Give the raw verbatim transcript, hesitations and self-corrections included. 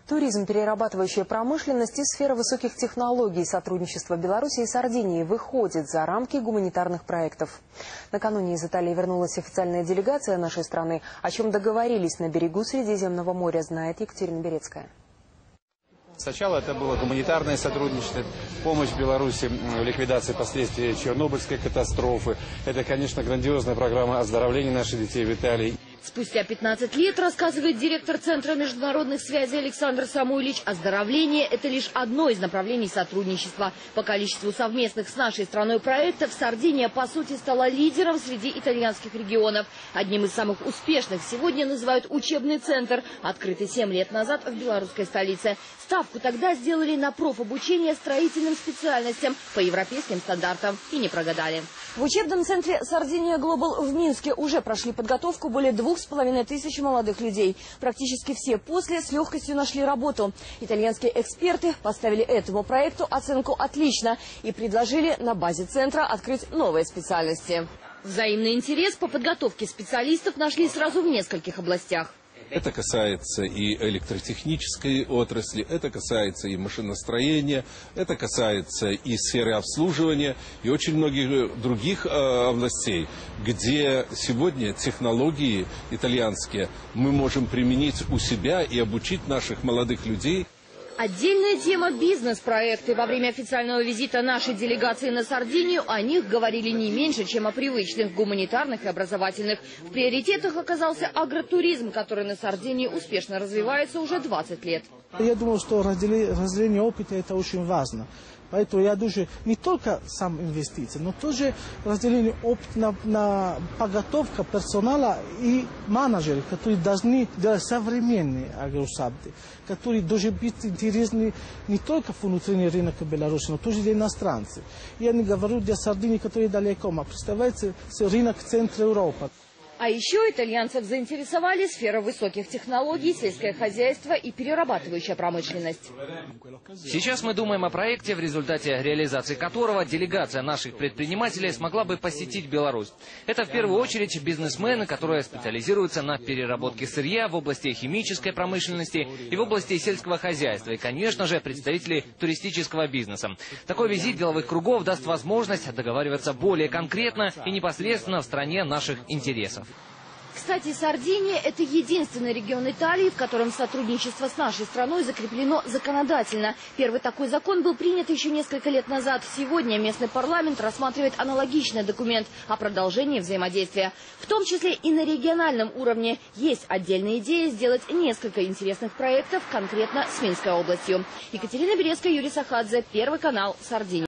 Туризм, перерабатывающая промышленность и сфера высоких технологий. Сотрудничество Беларуси и Сардинии выходит за рамки гуманитарных проектов. Накануне из Италии вернулась официальная делегация нашей страны. О чем договорились на берегу Средиземного моря, знает Екатерина Берецкая. Сначала это было гуманитарное сотрудничество, помощь Беларуси в ликвидации последствий Чернобыльской катастрофы. Это, конечно, грандиозная программа оздоровления наших детей в Италии. Спустя пятнадцать лет, рассказывает директор Центра международных связей Александр Самуйлич, оздоровление – это лишь одно из направлений сотрудничества. По количеству совместных с нашей страной проектов Сардиния, по сути, стала лидером среди итальянских регионов. Одним из самых успешных сегодня называют учебный центр, открытый семь лет назад в белорусской столице. Ставку тогда сделали на профобучение строительным специальностям по европейским стандартам и не прогадали. В учебном центре «Сардиния Глобал» в Минске уже прошли подготовку более двух с половиной тысяч молодых людей. Практически все после с легкостью нашли работу. Итальянские эксперты поставили этому проекту оценку «отлично» и предложили на базе центра открыть новые специальности. Взаимный интерес по подготовке специалистов нашли сразу в нескольких областях. Это касается и электротехнической отрасли, это касается и машиностроения, это касается и сферы обслуживания, и очень многих других э, областей, где сегодня технологии итальянские мы можем применить у себя и обучить наших молодых людей. Отдельная тема – бизнес-проекты. Во время официального визита нашей делегации на Сардинию о них говорили не меньше, чем о привычных гуманитарных и образовательных. В приоритетах оказался агротуризм, который на Сардинии успешно развивается уже двадцать лет. Я думаю, что разделение опыта – это очень важно. Поэтому я думаю, не только сам инвестиции, но тоже разделение опыта на, на подготовку персонала и менеджеров, которые должны делать современные агроусадьбы, которые должны быть интересны не только внутренний рынок Беларуси, но тоже для иностранцев. Я не говорю для Сардинии, которые далеко, а представляете рынок центра Европы. А еще итальянцев заинтересовали сфера высоких технологий, сельское хозяйство и перерабатывающая промышленность. Сейчас мы думаем о проекте, в результате реализации которого делегация наших предпринимателей смогла бы посетить Беларусь. Это в первую очередь бизнесмены, которые специализируются на переработке сырья в области химической промышленности и в области сельского хозяйства. И, конечно же, представители туристического бизнеса. Такой визит деловых кругов даст возможность договариваться более конкретно и непосредственно в стране наших интересов. Кстати, Сардиния – это единственный регион Италии, в котором сотрудничество с нашей страной закреплено законодательно. Первый такой закон был принят еще несколько лет назад. Сегодня местный парламент рассматривает аналогичный документ о продолжении взаимодействия. В том числе и на региональном уровне есть отдельная идея сделать несколько интересных проектов конкретно с Минской областью. Екатерина Берецкая, Юрий Сахадзе, Первый канал, Сардиния.